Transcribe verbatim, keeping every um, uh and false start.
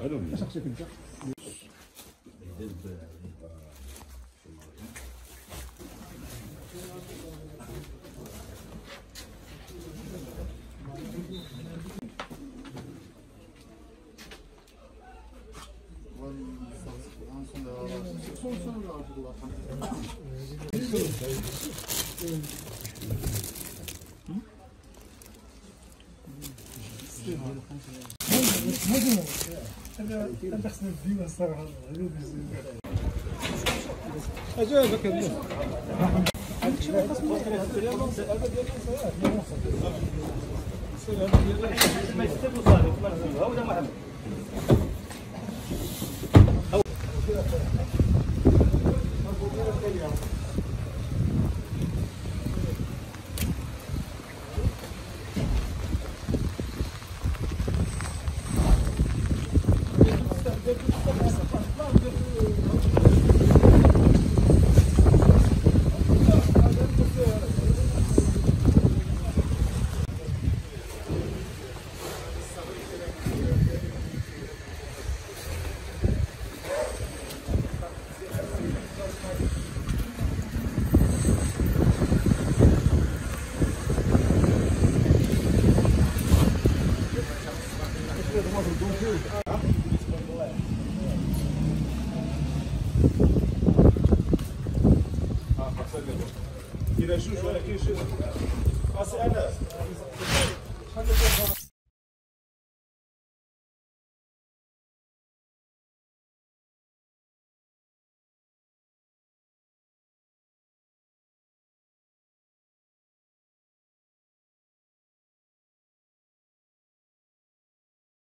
اش خصك انت؟ هذا خصنا نديوه الصراحه. اجابك عندك شي واحد خاصو ما يستافدوا صافي كما نقولوا ولا محمد. كاين جوج ولكن شي اسئله